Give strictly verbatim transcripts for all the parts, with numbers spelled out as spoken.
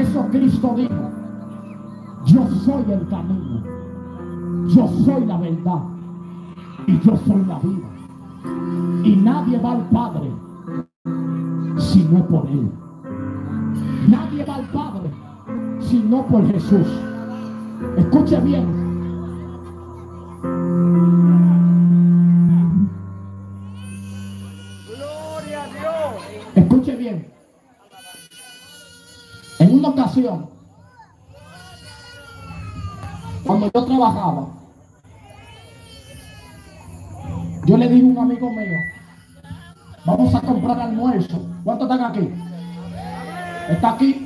eso Cristo dijo: yo soy el camino, yo soy la verdad y yo soy la vida. Y nadie va al Padre si no por Él. Nadie va al Padre si no por Jesús. Escuche bien. Gloria a Dios. Escuche bien. En una ocasión, cuando yo trabajaba, yo le dije a un amigo mío: vamos a comprar almuerzo. ¿Cuántos están aquí? ¿Está aquí?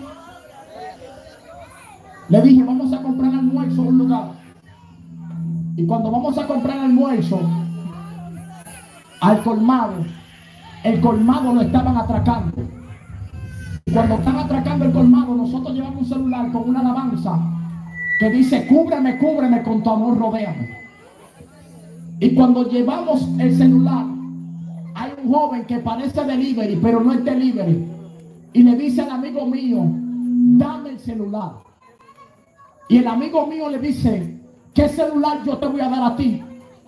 Le dije: vamos a comprar almuerzo en un lugar. Y cuando vamos a comprar almuerzo al colmado, el colmado lo estaban atracando. Y cuando están atracando el colmado, nosotros llevamos un celular con una alabanza que dice: cúbreme, cúbreme, con tu amor rodéame. Y cuando llevamos el celular, hay un joven que parece delivery, pero no es delivery, y le dice al amigo mío: dame el celular. Y el amigo mío le dice: ¿qué celular yo te voy a dar a ti?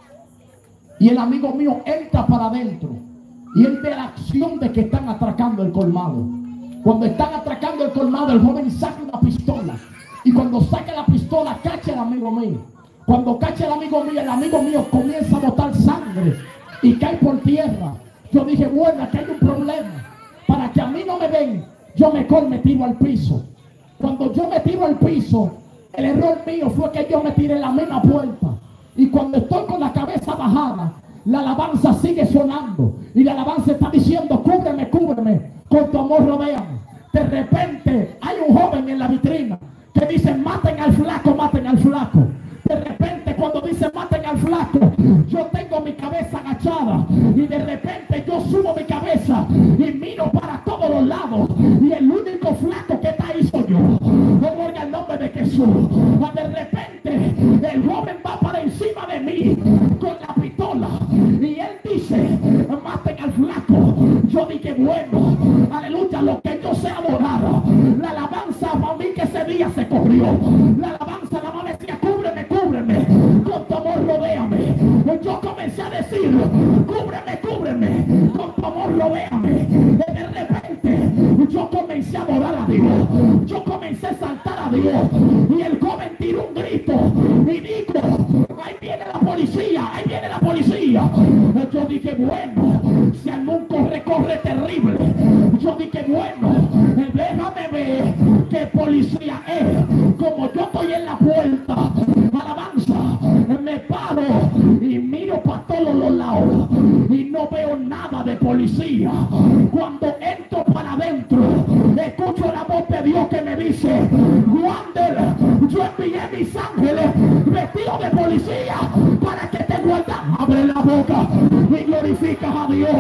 Y el amigo mío entra para adentro y él ve la acción de que están atracando el colmado. Cuando están atracando el colmado, el joven saca una pistola, y cuando saca la pistola cacha al amigo mío. Cuando cacha al amigo mío, el amigo mío comienza a botar sangre y cae por tierra. Yo dije: bueno, aquí hay un problema. Para que a mí no me den, yo mejor me tiro al piso. Cuando yo me tiro al piso, el error mío fue que yo me tiré en la misma puerta. Y cuando estoy con la cabeza bajada, la alabanza sigue sonando. Y la alabanza está diciendo: cúbreme, cúbreme, con tu amor rodéame. De repente hay un joven en la vitrina que dice: maten al flaco, maten al flaco. De repente cuando dice maten al flaco, yo tengo mi cabeza agachada. Y de repente yo subo mi cabeza y miro para todos los lados. Y el único flaco que está ahí soy yo. Gloria al nombre de Jesús. De repente el joven va para encima de mí con la pistola. Y él dice: maten al flaco. Yo dije: bueno, aleluya, lo que yo sé adorar. La alabanza para mí que ese día se corrió. La alabanza la mano decía: cúbreme, cúbreme, con tu amor rodéame. Yo comencé a decir: cúbreme, cúbreme, con tu amor rodéame. De repente yo comencé a adorar a Dios. Yo comencé a saltar a Dios. Y el joven tiró un grito y dijo: ahí viene la policía, ahí viene la policía. Yo dije: bueno, si algún corre, corre terrible. Yo dije: bueno, déjame ver qué policía es. Como yo estoy en la puerta, alabanza, me paro y miro para todos los lados y no veo nada de policía. Cuando entro para adentro, escucho la voz de Dios que me dice: Wander, yo envié mis ángeles vestidos de policía para que te guardan. Abre la boca y glorificas a Dios.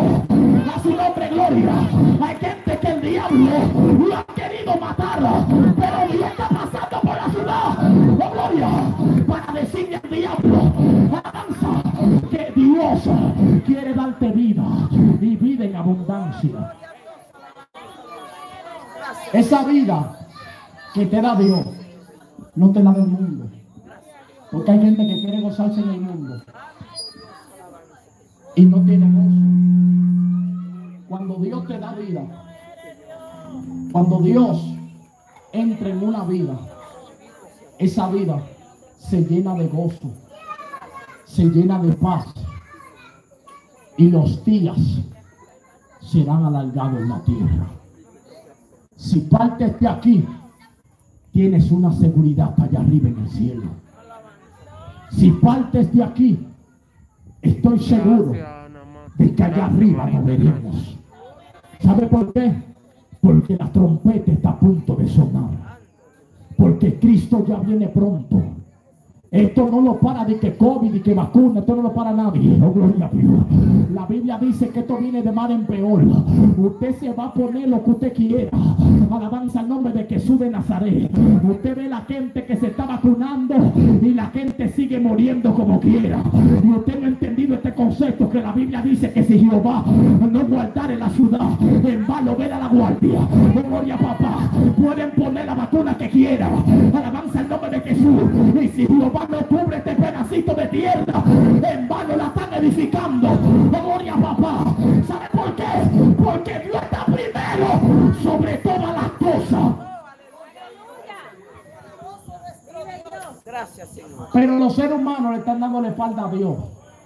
A su nombre, gloria. Hay gente que el diablo lo ha querido matar, pero Dios está pasando por la ciudad, oh gloria, para decirle al diablo: avanza, que Dios quiere darte vida y vida en abundancia. Esa vida que te da Dios no te la da el mundo, porque hay gente que quiere gozarse en el mundo y no tiene gozo. Cuando Dios te da vida, cuando Dios entra en una vida, esa vida se llena de gozo, se llena de paz, y los días serán alargados en la tierra. Si partes de aquí, tienes una seguridad allá arriba en el cielo. Si partes de aquí, estoy seguro de que allá arriba nos veremos. ¿Sabe por qué? Porque la trompeta está a punto de sonar. Porque Cristo ya viene pronto. Esto no lo para de que COVID y que vacuna, esto no lo para nadie. Oh, gloria a Dios. La Biblia dice que esto viene de mal en peor. Usted se va a poner lo que usted quiera. Alabanza al nombre de Jesús de Nazaret. Usted ve la gente que se está vacunando y la gente sigue muriendo como quiera. Y usted no ha entendido este concepto, que la Biblia dice que si Jehová no guardare la ciudad, en vano vela la guardia. Gloria a papá. Pueden poner la vacuna que quieran. Alabanza al nombre de Jesús. Y si Jehová no cubre este pedacito de tierra, en vano la están edificando. Gloria a papá. ¿Sabe por qué? Porque Dios está primero sobre todas las cosas. Gracias, Señor. Pero los seres humanos le están dando la espalda a Dios.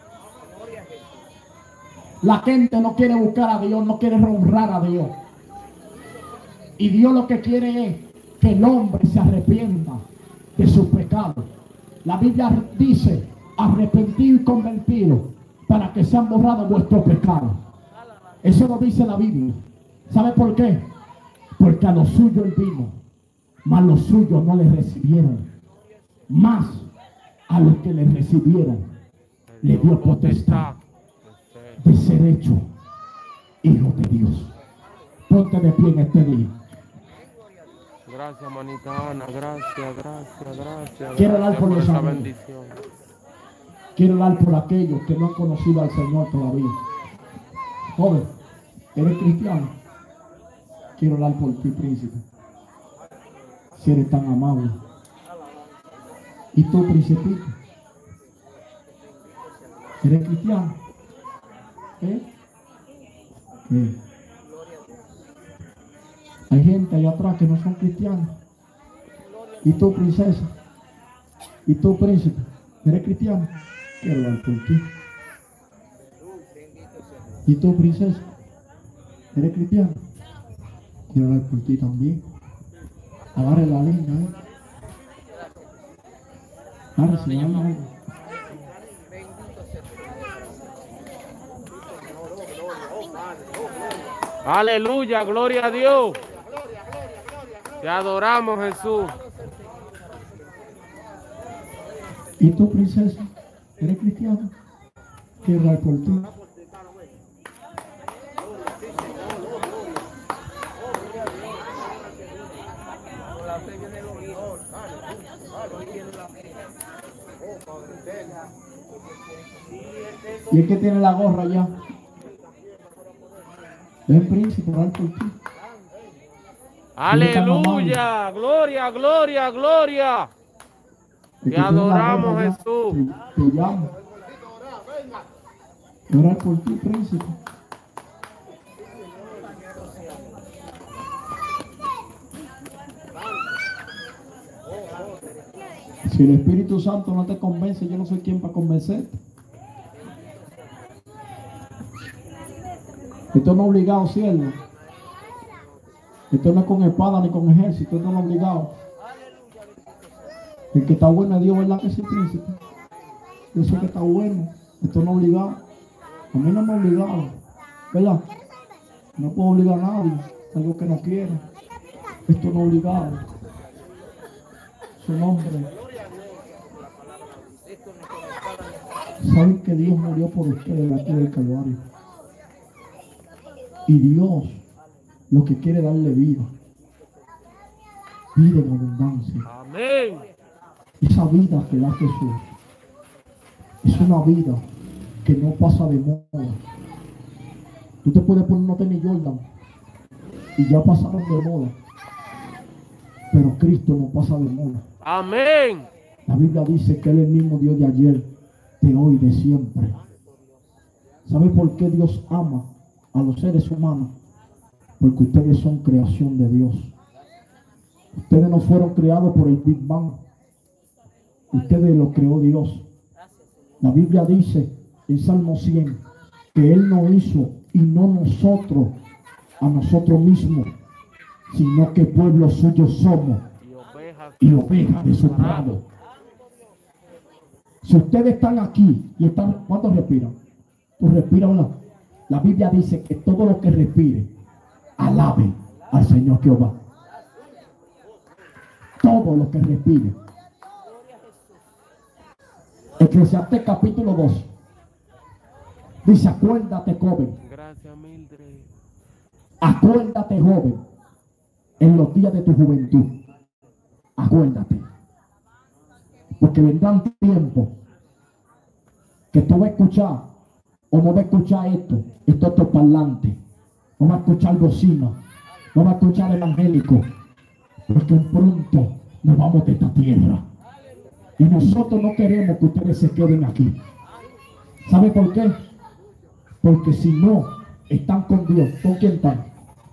La gente no quiere buscar a Dios, no quiere honrar a Dios. Y Dios lo que quiere es que el hombre se arrepienta de sus pecados. La Biblia dice: arrepentido y convertido para que sean borrados vuestros pecados. Eso lo dice la Biblia. ¿Sabe por qué? Porque a los suyos él vino, mas los suyos no le recibieron. Más a los que le recibieron le dio potestad de ser hecho hijo de Dios. Ponte de pie en este día. Gracias, manita Ana, gracias, gracias, gracias. Quiero gracias orar por los esa amigos. bendición. Quiero orar por aquellos que no han conocido al Señor todavía. Joven, ¿eres cristiano? Quiero orar por ti, príncipe. Si eres tan amable. ¿Y tú, principito? ¿Eres cristiano? ¿Eh? ¿Qué? Hay gente allá atrás que no son cristianos. ¿Y tú, princesa? ¿Y tú, príncipe? ¿Eres cristiano? Quiero orar por ti. ¿Y tú, princesa? ¿Eres cristiano? Quiero orar por ti también. Agarre la línea, ¿eh? Ahora se llama algo. Aleluya, gloria a Dios. Te adoramos, Jesús. ¿Y tú, princesa? ¿Eres cristiana? Quiero orar por ti. ¿Y es que tiene la gorra ya? Ven, príncipe, orar por ti. Aleluya, gloria, gloria, gloria. Te adoramos, Jesús. Te, te llamo. Orar por ti, príncipe. Si el Espíritu Santo no te convence, yo no soy quien para convencerte. Esto no es obligado, siervo. Esto no es con espada ni con ejército, esto no es obligado. El que está bueno es Dios, ¿verdad que sí, príncipe? Yo sé que está bueno. Esto no es obligado. A mí no me ha obligado, ¿verdad? No puedo obligar a nadie, es algo que no quiere. Esto no es obligado. Su nombre. Saben que Dios murió por ustedes aquí del Calvario. Y Dios lo que quiere darle vida. Vida en abundancia. Amén. Esa vida que da Jesús es una vida que no pasa de moda. Tú te puedes poner unos tenis Jordan y ya pasaron de moda. Pero Cristo no pasa de moda. Amén. La Biblia dice que Él es el mismo Dios de ayer, de hoy, de siempre. ¿Sabe por qué Dios ama a los seres humanos? Porque ustedes son creación de Dios. Ustedes no fueron creados por el Big Bang. Ustedes lo creó Dios. La Biblia dice en Salmo cien que Él no hizo y no nosotros a nosotros mismos, sino que pueblo suyo somos y ovejas de su prado. Si ustedes están aquí y están, ¿cuántos respiran? Tú respiras una. La Biblia dice que todo lo que respire, alabe al Señor Jehová. Todo lo que respire. Eclesiastés capítulo dos. Dice, acuérdate, joven. Gracias, Mildred. Acuérdate, joven, en los días de tu juventud. Acuérdate. Porque vendrán tiempos que tú vas a escuchar o no vas a escuchar esto, esto es parlante. No vas a escuchar bocina, no vas a escuchar evangélico. Porque pronto nos vamos de esta tierra. Y nosotros no queremos que ustedes se queden aquí. ¿Sabe por qué? Porque si no están con Dios, ¿con quién están?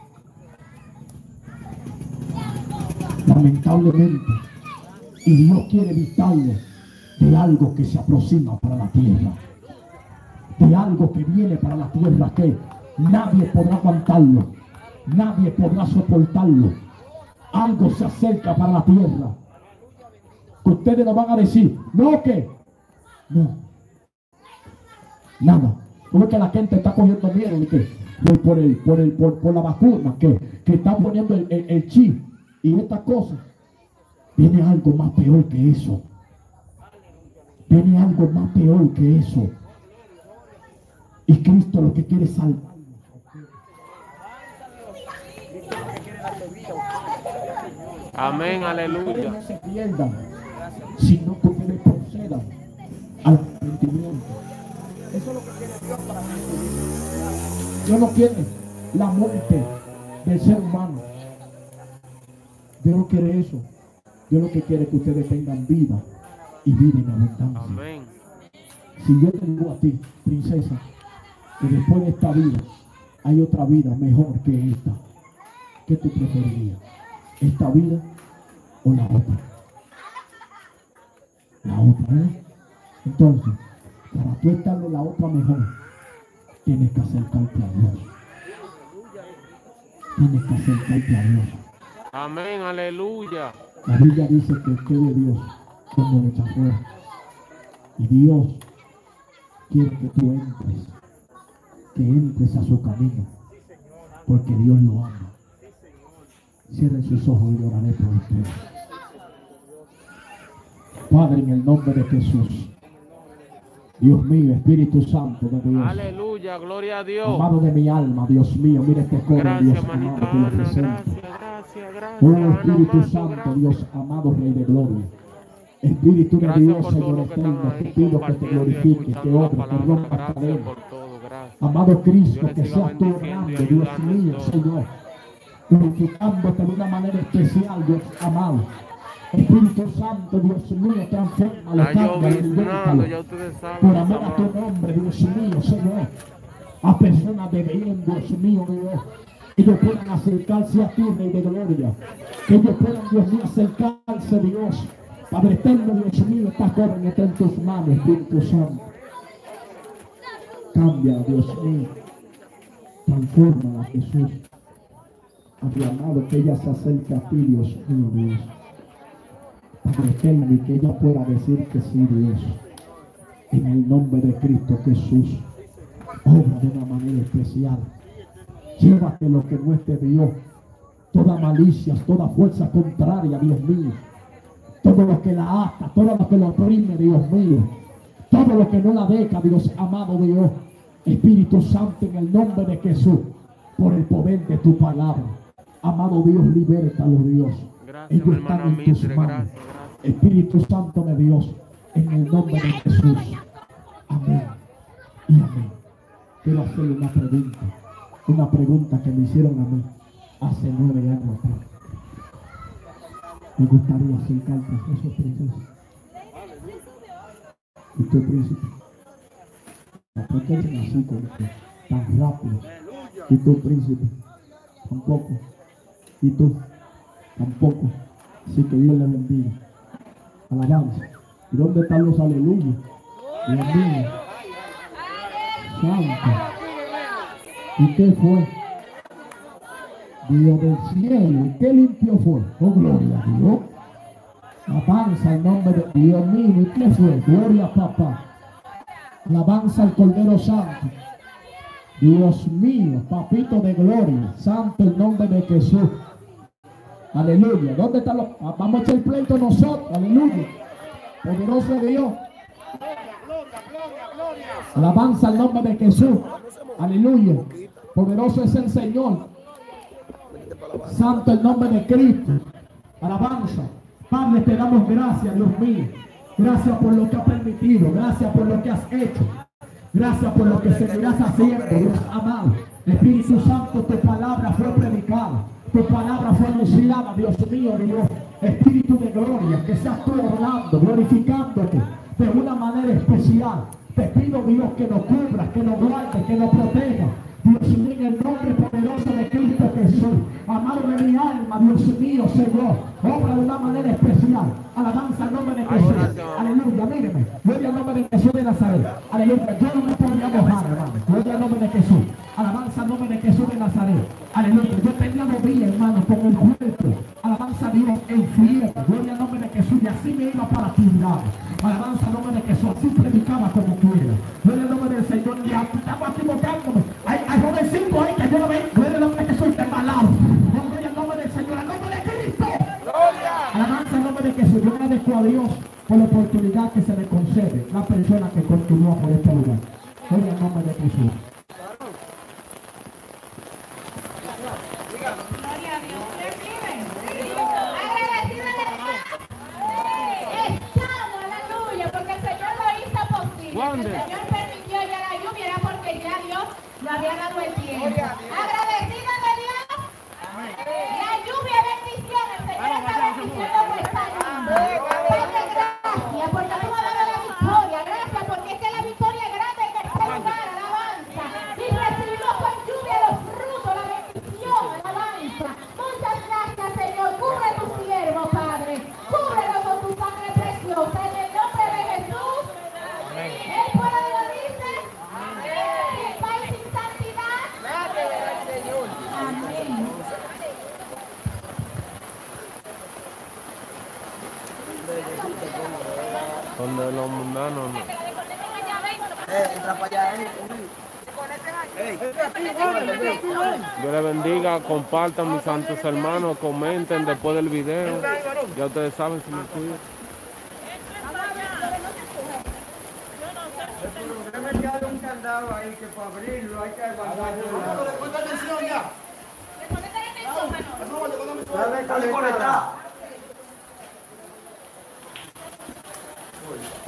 Lamentablemente. Y Dios quiere evitarlo de algo que se aproxima para la tierra. De algo que viene para la tierra que nadie podrá aguantarlo. Nadie podrá soportarlo. Algo se acerca para la tierra. Que ustedes nos van a decir, no, que no. Nada. ¿Cómo es que la gente está cogiendo miedo de que por, por, el, por, el, por, por la vacuna, que, que están poniendo el, el, el chip y estas cosas? Viene algo más peor que eso. Viene algo más peor que eso. Y Cristo lo que quiere es salvar. Amén, aleluya. No se pierdan, sino que ustedes procedan al arrepentimiento. Eso es lo que quiere Dios para nosotros. Dios no quiere la muerte del ser humano. Dios no quiere eso. Dios lo que quiere es que ustedes tengan vida y vida en abundancia. Amén. Si yo te digo a ti, princesa, que después de esta vida hay otra vida mejor que esta, ¿qué tú preferirías? ¿Esta vida o la otra? La otra, ¿eh? Entonces, para tú estar en la otra mejor, tienes que acercarte a Dios. Tienes que acercarte a Dios. Amén, aleluya. La Biblia dice que usted de Dios como rechazó. Y Dios quiere que tú entres, que entres a su camino, porque Dios lo ama. Cierren sus ojos y oraré por ustedes. Padre, en el nombre de Jesús, Dios mío, Espíritu Santo de Dios, Aleluya, gloria a Dios. amado de mi alma, Dios mío, mira este joven, Gracias, Dios amado, manita que lo Ana. presento. Gracias, gracias, gracias. Oh Espíritu Amado, Santo, gracias. Dios amado, Rey de Gloria. Espíritu de Gracias Dios, por todo Señor lo que eterno, están te ahí pido que te compartiendo y glorifiques, que escuchando la obres, que palabra. rompas Gracias cadenas. por todo, gracias. Amado Cristo, Dios que le siga seas tú bendiciendo y orando, Dios ayudando mío, en todo. Señor, glorificándote de una manera especial, Dios amado. Espíritu Santo, Dios mío, transforma, Está cámbialo, lloviznando, ya alivéntalo. ustedes saben. Por mis amor a tu amados. nombre, Dios mío, Señor, a personas de bien, Dios mío, Dios, que ellos puedan acercarse a ti, Rey de Gloria, que ellos puedan, Dios mío, acercarse, Dios, Padre eterno, Dios mío, esta joven está en tus manos, Espíritu Santo. Cambia, Dios mío, transforma a Jesús. Padre amado, que ella se acerque a ti, Dios mío, Dios. Padre eterno, y que ella pueda decir que sí, Dios. En el nombre de Cristo Jesús, obra de una manera especial. Llévate lo que no es de Dios. Toda malicia, toda fuerza contraria, Dios mío. Todo lo que la ata, todo lo que la oprime, Dios mío. Todo lo que no la deja, Dios amado Dios. Espíritu Santo, en el nombre de Jesús, por el poder de tu palabra. Amado Dios, libértalo, Dios. Gracias, Ellos mi están hermana en tus Mitre, manos. gracias, gracias. Espíritu Santo de Dios, en el nombre de Jesús. Amén y amén. Quiero hacerle una pregunta. Una pregunta que me hicieron a mí hace nueve años atrás. Me gustaría acercarte a esos princesas. ¿Y tu príncipe? ¿Por qué eres así con esto? Tan rápido? ¿Y tu príncipe? Tampoco. ¿Y tú? Tampoco. Así que Dios le bendiga. Alabanza. ¿Y dónde están los aleluyas? Dios mío. Santo. ¿Y qué fue? Dios del cielo. ¿Y qué limpio fue? Oh, gloria a Dios. Alabanza el nombre de Dios mío. ¿Y qué fue? Gloria a papá. Alabanza al Cordero Santo. Dios mío, papito de gloria. Santo el nombre de Jesús. Aleluya. ¿Dónde están los? Vamos a echar el pleito nosotros. Aleluya. Poderoso Dios. Gloria, gloria, gloria, gloria. Alabanza al nombre de Jesús. Aleluya. Poderoso es el Señor. Santo el nombre de Cristo. Alabanza. Padre, te damos gracias, Dios mío. Gracias por lo que has permitido. Gracias por lo que has hecho. Gracias por lo que seguirás haciendo, Dios amado. Espíritu Santo, tu palabra fue predicada. Tu palabra fue anunciada, Dios mío, Dios. Espíritu de gloria, que seas tú orando, glorificándote de una manera especial. Te pido, Dios, que nos cubras, que nos guardes, que nos proteja. Dios mío, en el nombre poderoso de Cristo Jesús. Amado de mi alma, Dios mío, Señor. Obra de una manera especial. Alabanza al nombre de Jesús. Aleluya, míreme. Gloria al nombre de Jesús de Nazaret. Aleluya. Yo no me podía mojar, hermano. Gloria al nombre de Jesús. Alabanza al nombre de Jesús de Nazaret. Aleluya. Yo tenía movida, hermano, con el cuerpo. Alabanza a Dios en fiel. Gloria al nombre de Jesús. Y así me iba para actividad. Alabanza al nombre de Jesús. Así predicaba como quiera. Gloria al nombre del Señor. Y estamos equivocándonos. Hay, hay jovencitos ahí que yo no veo. Gloria al nombre de Jesús. Embalado. Gloria al nombre del Señor. Al nombre de Cristo. Alabanza al nombre de Jesús. Yo agradezco a Dios por la oportunidad que se le concede la persona que continuó por este lugar. Gloria al nombre de Jesús. Gloria a Dios. Agradecida de Dios. Estamos, aleluya, porque el Señor lo hizo posible. El Señor permitió ya la lluvia, era porque ya Dios lo había dado el tiempo. Agradecida de Dios. La lluvia es bendición. El Señor está bendiciendo vuestra lluvia. Padre, gracias porque tú me has dado la victoria. Gracias porque es que la victoria es grande en este lugar. Alabanza. Y recibimos con lluvia los frutos, la bendición. Alabanza. Muchas gracias, Señor. Cubre tu siervo, Padre. Cúbrelo con tu sangre preciosa. En el nombre de Jesús. El pueblo de Dios dice. El país sin santidad. Amén. Donde los mundanos no. Dios les bendiga, compartan mis santos hermanos, comenten después del video. Ya ustedes saben si me cuidan. Debe quedar un candado ahí que para abrirlo hay que guardarlo. Ponte atención ya. Dale, dale, dale.